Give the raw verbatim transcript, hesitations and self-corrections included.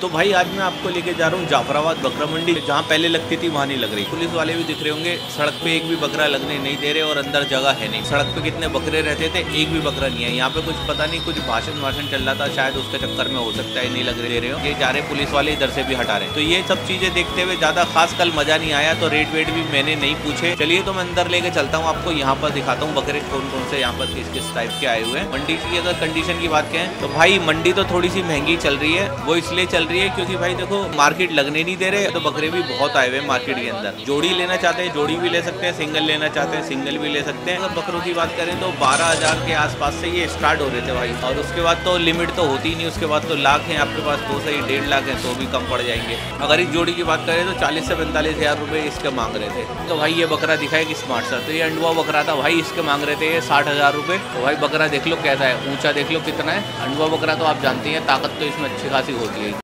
तो भाई आज मैं आपको लेके जा रहा हूँ जाफराबाद बकरा मंडी, जहाँ पहले लगती थी वहाँ नहीं लग रही। पुलिस वाले भी दिख रहे होंगे, सड़क पे एक भी बकरा लगने नहीं दे रहे और अंदर जगह है नहीं। सड़क पे कितने बकरे रहते थे, एक भी बकरा नहीं है। यहाँ पे कुछ पता नहीं, कुछ भाषण भाषण चल रहा था, शायद उसके चक्कर में हो सकता है नहीं लग रहे रहे हो। ये जा रहे पुलिस वाले इधर से भी हटा रहे। तो ये सब चीजें देखते हुए ज्यादा खास कल मजा नहीं आया, तो रेट वेट भी मैंने नहीं पूछे। चलिए तो मैं अंदर लेके चलता हूँ, आपको यहाँ पर दिखाता हूँ बकरे कौन कौन से यहाँ पर किस किस टाइप के आए हुए हैं। मंडी की अगर कंडीशन की बात करें तो भाई मंडी तो थोड़ी सी महंगी चल रही है। वो इसलिए चल रही है क्योंकि भाई देखो मार्केट लगने नहीं दे रहे, तो बकरे भी बहुत आए हुए हैं मार्केट के अंदर। जोड़ी लेना चाहते हैं जोड़ी भी ले सकते हैं, सिंगल लेना चाहते हैं सिंगल भी ले सकते हैं। अगर बकरों की बात करें तो बारह हजार के आसपास से ये स्टार्ट हो रहे थे भाई, और उसके बाद तो लिमिट तो होती ही नहीं। उसके बाद तो लाख है आपके पास, दो से डेढ़ लाख है तो भी कम पड़ जाएंगे। अगर इस जोड़ी की बात करें तो चालीस से पैंतालीस हजार रुपए इसके मांग रहे थे। तो भाई ये बकरा दिखा है कि स्मार्ट सा, तो ये अंडुआ बकरा था भाई, इसके मांग रहे थे ये साठ हजार रुपए। तो भाई बकरा देख लो कैसा है, ऊंचा देख लो कितना है। अंडुआ बकरा तो आप जानते हैं ताकत तो इसमें अच्छी खासी होती है।